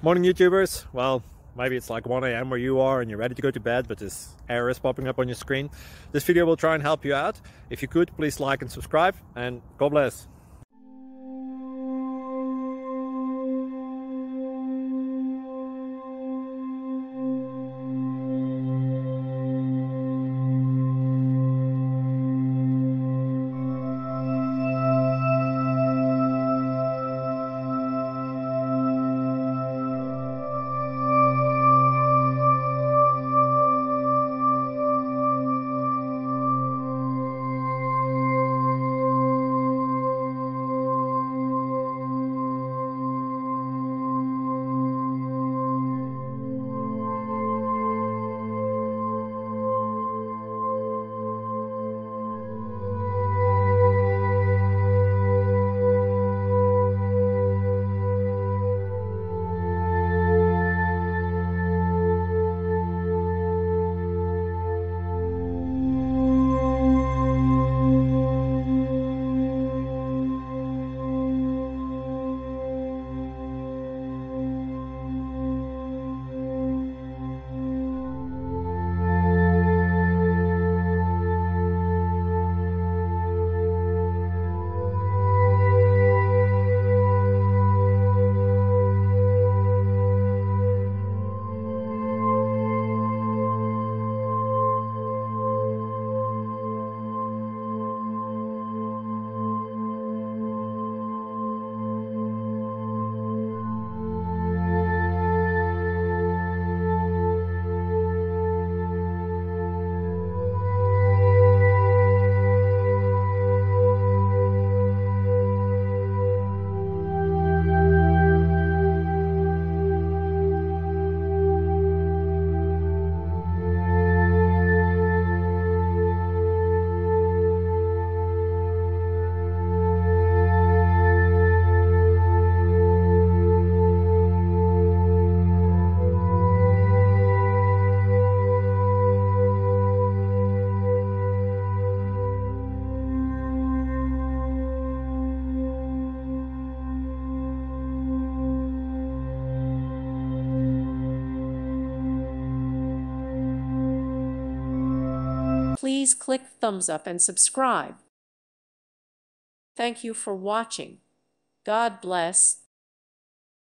Morning YouTubers. Well, maybe it's like 1 a.m. where you are and you're ready to go to bed, but this error is popping up on your screen. This video will try and help you out. If you could, please like and subscribe, and God bless. Please click thumbs up and subscribe. Thank you for watching. God bless.